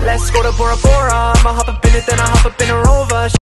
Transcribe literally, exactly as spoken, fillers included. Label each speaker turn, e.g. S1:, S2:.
S1: let's go to Bora Bora. I'ma hop up in it, then I hop up in a Rover.